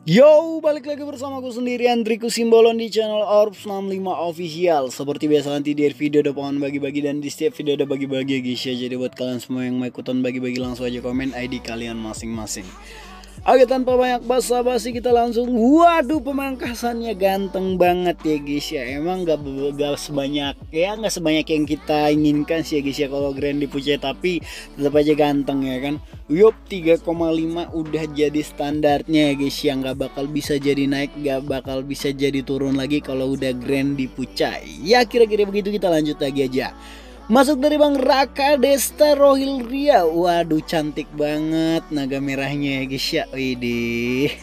Yo, balik lagi bersama aku sendiri Andriku Simbolon di channel Orbs 65 Official. Seperti biasa nanti di video ada pohon bagi-bagi dan di setiap video ada bagi-bagi ya guys ya. Jadi buat kalian semua yang mau ikutan bagi-bagi langsung aja komen ID kalian masing-masing. Oke, tanpa banyak basa-basi kita langsung. Waduh, pemangkasannya ganteng banget ya guys ya. Emang gak sebanyak nggak sebanyak yang kita inginkan sih ya guys ya kalau Grand Pucai, tapi tetap aja ganteng ya kan. Yup, 3,5 udah jadi standarnya ya guys ya. Nggak bakal bisa jadi naik, nggak bakal bisa jadi turun lagi kalau udah Grand Pucai. Ya kira-kira begitu, kita lanjut lagi aja. Masuk dari Bang Raka Desta Rohil Ria. Waduh, cantik banget naga merahnya ya guys ya. Widih.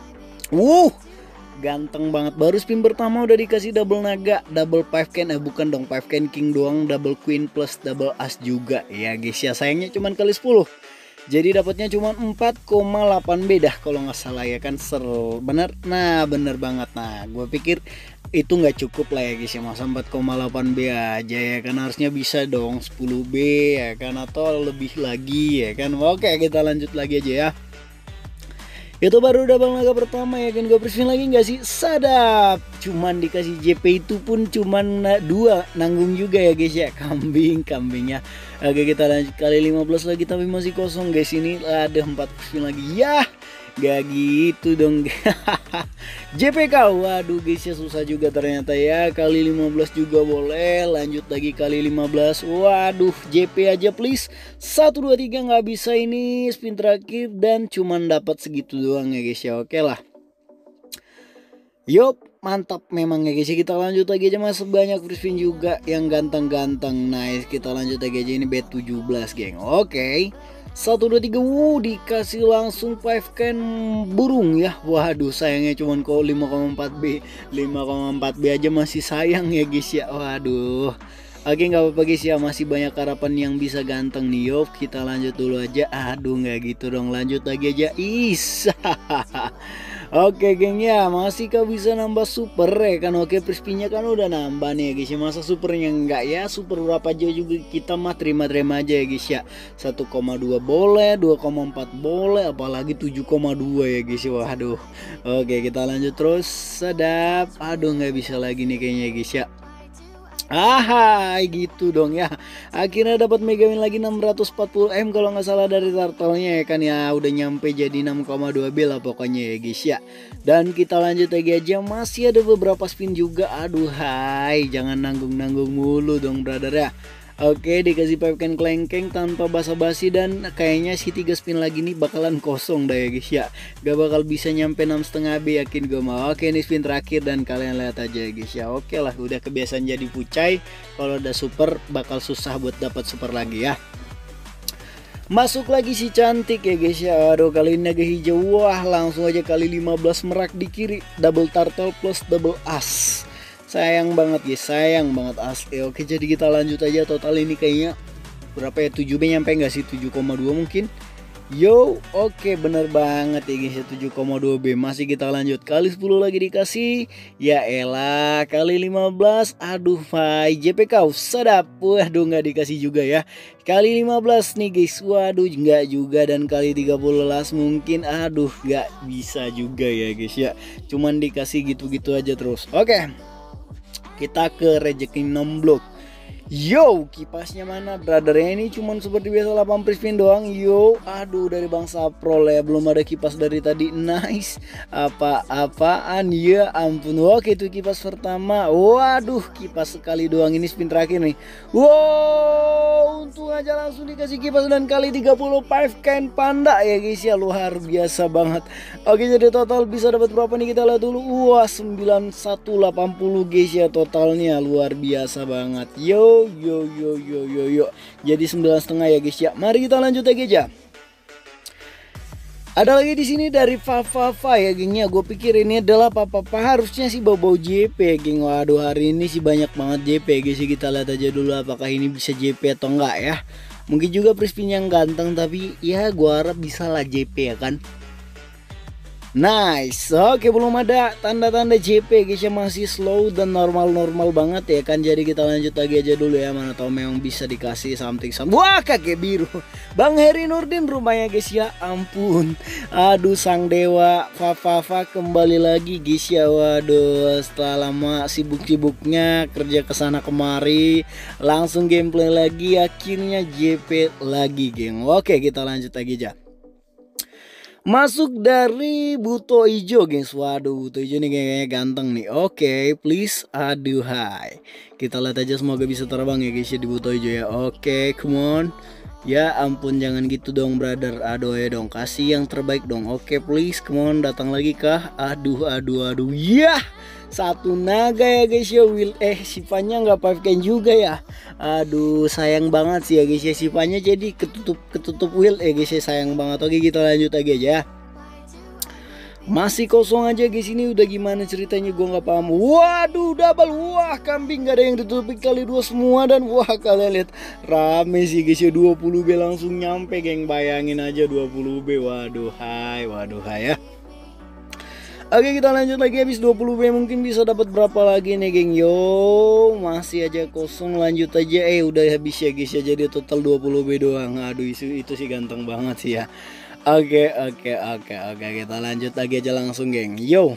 Ganteng banget. Baru spin pertama udah dikasih double naga, double 5 can, bukan dong 5 can king doang, double queen plus double as juga ya guys ya. Sayangnya cuman kali 10. Jadi dapatnya cuma 4,8 B dah kalau nggak salah ya kan. Seru bener. Nah bener banget. Nah gue pikir itu nggak cukup lah ya guys ya, masa 4,8 B aja ya kan, harusnya bisa dong 10 B ya kan, atau lebih lagi ya kan. Oke, kita lanjut lagi aja ya. Itu baru double naga pertama ya kan. Gue pressin lagi nggak sih? Sadap. Cuman dikasih JP itu pun cuman 2, nanggung juga ya guys ya. Kambingnya. Oke, kita lanjut kali 15 lagi tapi masih kosong guys. Ini ada 4 pressin lagi ya. Gak gitu dong. JPK, waduh guys ya, susah juga ternyata ya. Kali 15 juga boleh. Lanjut lagi kali 15. Waduh, JP aja please. 1 2 3 nggak bisa ini spin terakhir dan cuman dapat segitu doang ya guys ya. Oke lah. Yup, mantap memang ya guys ya. Kita lanjut lagi aja, masuk banyak free spin juga yang ganteng-ganteng. Nice, kita lanjut lagi aja, ini bet 17 geng. Oke. 1 2 3, dikasih langsung 5 can burung ya. Waduh, sayangnya cuman kok 5,4 B. 5,4 B aja masih sayang ya guys ya. Waduh. Oke, nggak apa-apa guys ya, masih banyak harapan yang bisa ganteng nih. Yuk, kita lanjut dulu aja. Aduh, nggak gitu dong, lanjut lagi aja. Oke geng ya, masih kau bisa nambah super ya kan. Oke, prispinnya kan udah nambah nih ya guys ya. Masa supernya enggak ya? Super berapa aja juga kita mah terima-terima aja ya guys ya. 1,2 boleh, 2,4 boleh, apalagi 7,2 ya guys ya. Waduh. Oke, kita lanjut terus. Sedap. Aduh, nggak bisa lagi nih kayaknya ya guys ya. Gitu dong ya. Akhirnya dapat mega win lagi 640 M kalau nggak salah dari turtle-nya ya kan ya. Udah nyampe jadi 6,2 B lah pokoknya ya guys ya. Dan kita lanjut lagi aja, masih ada beberapa spin juga. Aduh jangan nanggung-nanggung mulu dong brother ya. Oke, dikasih pipe can kelengkeng tanpa basa-basi dan kayaknya si 3 spin lagi nih bakalan kosong dah ya guys ya. Gak bakal bisa nyampe 6,5 B, yakin gue mau. Oke, ini spin terakhir dan kalian lihat aja ya guys ya. Oke lah, udah kebiasaan jadi pucai. Kalau udah super bakal susah buat dapat super lagi ya. Masuk lagi si cantik ya guys ya. Aduh, kali ini naga hijau. Wah, langsung aja kali 15 merak di kiri, double turtle plus double as. Sayang banget guys, sayang banget asli. Oke, jadi kita lanjut aja. Total ini kayaknya berapa ya, 7B nyampe nggak sih, 7,2 mungkin. Yo, oke bener banget ya guys ya, 7,2 B. Masih kita lanjut kali 10 lagi dikasih. Ya elah, kali 15. Aduh, JPK sedap. Waduh, nggak dikasih juga ya. Kali 15 nih guys. Waduh, nggak juga. Dan kali 30 las mungkin. Aduh, nggak bisa juga ya guys ya. Cuman dikasih gitu-gitu aja terus. Oke, kita ke rezeki nomblok. Yo, kipasnya mana brothernya? Ini cuman seperti biasa 8 spin doang. Yo, aduh, dari Bang Saprol ya, belum ada kipas dari tadi. Nice. Apaan ya ampun. Oke, itu kipas pertama. Waduh, kipas sekali doang, ini spin terakhir nih. Wow, untung aja langsung dikasih kipas dan kali 35 can panda ya guys ya, luar biasa banget. Oke, jadi total bisa dapat berapa nih, kita lihat dulu. Wah, 9180 guys ya totalnya, luar biasa banget. Yo. Jadi 9,5 ya guys ya. Mari kita lanjut lagi aja. Ada lagi di sini dari Fafa ya gengnya. Gue pikir ini adalah Papa harusnya sih bau JP ya geng. Waduh, hari ini sih banyak banget JP ya guys. Kita lihat aja dulu apakah ini bisa JP atau enggak ya. Mungkin juga prispin yang ganteng, tapi ya gue harap bisa lah JP ya kan. Nice. Oke, belum ada tanda-tanda JP guys ya, masih slow dan normal-normal banget ya kan. Jadi kita lanjut lagi aja dulu ya, mana tahu memang bisa dikasih something. Wah, kakek biru. Bang Heri Nurdin rumahnya guys ya. Ampun. Aduh, sang dewa Fafafa kembali lagi guys ya. Waduh, setelah lama sibuk-sibuknya kerja kesana kemari, langsung gameplay lagi, akhirnya JP lagi geng. Oke, kita lanjut lagi aja. Masuk dari Buto Ijo guys. Waduh, Buto Ijo nih kayaknya ganteng nih. Oke, please. Aduh, hai. Kita lihat aja, semoga bisa terbang ya guys ya di Buto Ijo ya. Oke, come on. Ya ampun, jangan gitu dong brother. Aduh ya dong, kasih yang terbaik dong. Oke, please, come on, datang lagi kah? Aduh. Yah. Satu naga ya guys ya. Sipanya nggak 5 juga ya. Aduh, sayang banget sih ya guys ya, sipanya jadi ketutup will ya guys ya, sayang banget. Oke, kita lanjut lagi aja. Masih kosong aja guys, ini udah gimana ceritanya gue nggak paham. Waduh, double. Wah, kambing gak ada yang ditutupi kali 2 semua. Dan wah, kalian lihat rame sih guys ya, 20B langsung nyampe geng. Bayangin aja 20B. Waduh hai ya. Oke, kita lanjut lagi, habis 20B mungkin bisa dapat berapa lagi nih geng. Yo, masih aja kosong, lanjut aja. Udah habis ya guys ya, jadi total 20B doang. Aduh, itu sih ganteng banget sih ya. Oke, kita lanjut lagi aja langsung geng. Yo,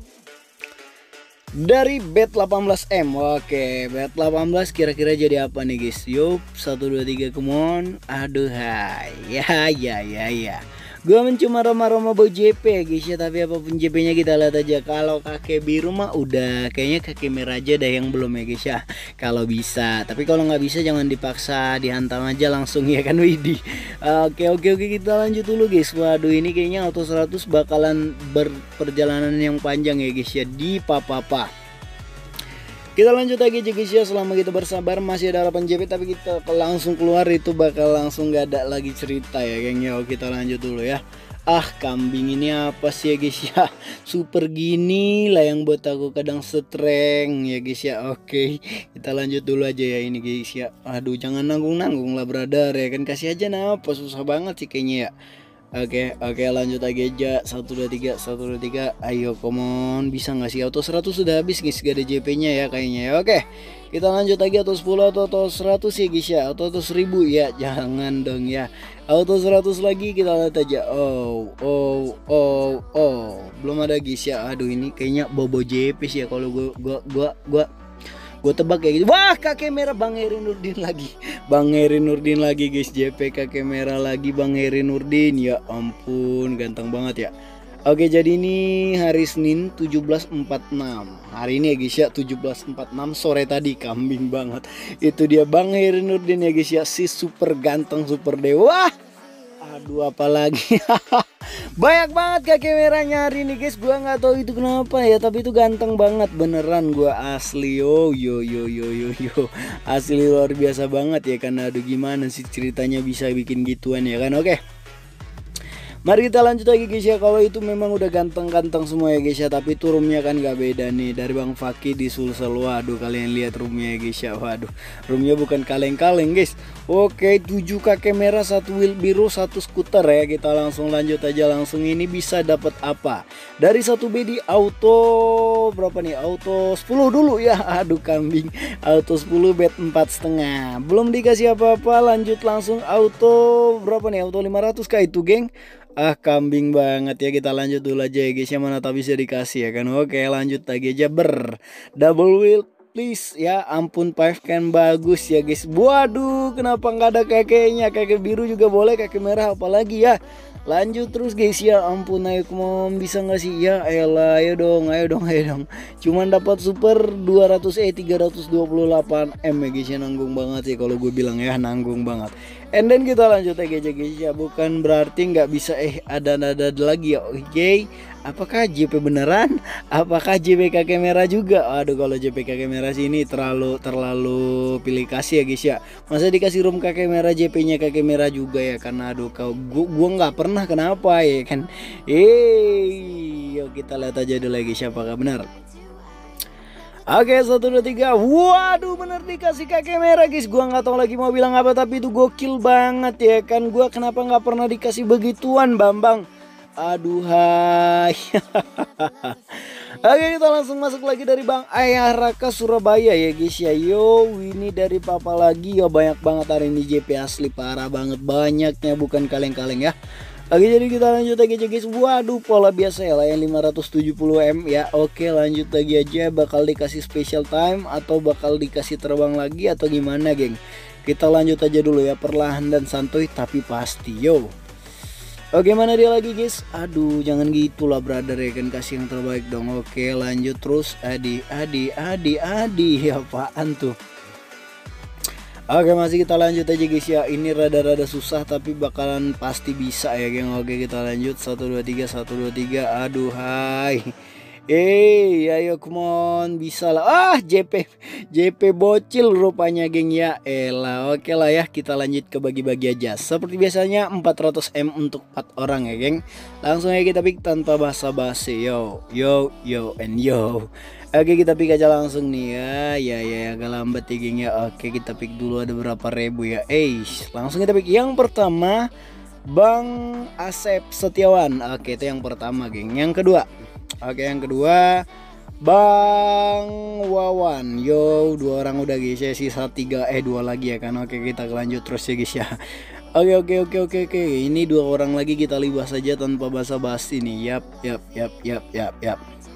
dari bet 18M. Oke, bet 18 kira-kira jadi apa nih guys? Yo, 1 2 3 come on. Aduh hai. Ya. Gue mencuma Roma bau JP ya guys ya, tapi apapun JP-nya kita lihat aja. Kalau kakek biru mah udah, kayaknya kakek merah aja dah yang belum ya guys ya. Kalau bisa, tapi kalau nggak bisa jangan dipaksa, dihantam aja langsung ya kan Widih. Oke, kita lanjut dulu guys. Waduh, ini kayaknya auto 100 bakalan berperjalanan yang panjang ya guys ya di papa. Kita lanjut lagi aja guys ya, selama kita bersabar masih ada harapan JP, tapi kita langsung keluar itu bakal langsung gak ada lagi cerita ya geng ya. Kita lanjut dulu ya. Kambing ini apa sih ya guys ya, super gini lah yang buat aku kadang strength ya guys ya. Oke, kita lanjut dulu aja ya ini guys ya. Aduh, jangan nanggung lah brother ya kan, kasih aja napa, susah banget sih kayaknya ya. Oke, lanjut lagi aja. 1 2 3. Ayo, come on, bisa nggak sih? Auto 100 sudah habis guys, gak ada JP-nya ya kayaknya ya. Oke, kita lanjut lagi. Auto 10 atau auto 100 ya guys ya. Auto 1000 ya, jangan dong ya. Auto 100 lagi, kita lihat aja. Oh, belum ada guys ya. Aduh, ini kayaknya bobo JP sih ya kalau gue tebak kayak gitu. Wah, kakek merah Bang Heri Nurdin lagi guys. JP kakek merah lagi Bang Heri Nurdin. Ya ampun, ganteng banget ya. Oke, jadi ini hari Senin 17.46 hari ini ya guys ya, 17.46 sore tadi. Kambing banget. Itu dia Bang Heri Nurdin ya guys ya, si super ganteng, super dewa. Aduh, apalagi banyak banget kakek merahnya hari ini guys. Gua nggak tahu itu kenapa ya, tapi itu ganteng banget beneran. Gua asli yo asli luar biasa banget ya kan. Aduh, gimana sih ceritanya bisa bikin gituan ya kan. Oke, mari kita lanjut lagi guys ya. Kalau itu memang udah ganteng-ganteng semua ya guys ya, tapi itu roomnya kan gak beda nih. Dari Bang Faki di Sulsel. Waduh, kalian lihat roomnya ya guys ya. Waduh, roomnya bukan kaleng-kaleng guys. Oke, 7 kakek merah, 1 wheel biru, 1 skuter ya. Kita langsung lanjut aja langsung. Ini bisa dapat apa? Dari 1B di auto berapa nih? Auto 10 dulu ya. Aduh, kambing. Auto 10 bet 4,5. Belum dikasih apa-apa, lanjut langsung auto berapa nih? Auto 500 kah itu geng? Kambing banget ya. Kita lanjut dulu aja ya guys ya, mana tak bisa dikasih ya kan. Oke, lanjut lagi aja double wheel please ya. Ampun, 5 kan bagus ya guys. Waduh, kenapa nggak ada kakeknya? Kakek biru juga boleh, kakek merah apalagi ya. Lanjut terus guys ya. Ampun, ayo come, bisa nggak sih ya? Elah, ayo dong. Cuman dapat super 328M ya guys ya. Nanggung banget sih kalau gue bilang ya, nanggung banget. And then kita lanjut aja guys ya. Bukan berarti nggak bisa ada lagi ya. Oke, apakah JP beneran? Apakah JP kakek merah juga? Aduh, kalau JP kakek merah sih ini terlalu pilih kasih ya guys ya. Masa dikasih room kakek merah, JP-nya kakek merah juga ya? Karena aduh, gua nggak pernah kenapa ya kan. Yuk kita lihat aja dulu lagi siapakah benar. Oke, 1 2 3. Waduh, bener dikasih kakek merah guys. Gua nggak tahu lagi mau bilang apa, tapi itu gokil banget ya kan. Gua kenapa nggak pernah dikasih begituan Bambang. Aduhai. Oke, kita langsung masuk lagi dari Bang Ayah Raka Surabaya ya guys ya. Yo, ini dari Papa lagi ya, banyak banget hari ini JP asli, parah banget banyaknya, bukan kaleng-kaleng ya. Oke, jadi kita lanjut lagi aja guys. Waduh, pola biasa ya lah yang 570M ya. Oke, lanjut lagi aja. Bakal dikasih special time atau bakal dikasih terbang lagi atau gimana geng? Kita lanjut aja dulu ya, perlahan dan santuy tapi pasti. Yo. Oke, mana dia lagi guys? Aduh, jangan gitulah brother ya kan, kasih yang terbaik dong. Oke, lanjut terus. Adi. Apaan tuh? Oke, masih kita lanjut aja guys ya. Ini rada-rada susah tapi bakalan pasti bisa ya geng. Oke, kita lanjut. 1 2 3 1 2 3. Aduh, hai. Ayo come on, bisa lah. JP bocil rupanya geng ya. Elah, oke lah ya, kita lanjut ke bagi-bagi aja. Seperti biasanya 400M untuk 4 orang ya geng. Langsung aja kita pick tanpa basa-basi. Yo and yo. Oke, kita pick aja langsung nih ya. Agak lambat ya geng ya. Oke, kita pick dulu, ada berapa ribu ya. Langsung kita pick yang pertama, Bang Asep Setiawan. Oke, itu yang pertama geng. Yang kedua, oke, yang kedua Bang Wawan. Yo, 2 orang udah guys ya, sisa 2 lagi ya kan. Oke, kita lanjut terus ya guys ya. Oke. Ini 2 orang lagi kita libas saja tanpa basa-basi nih. Yap.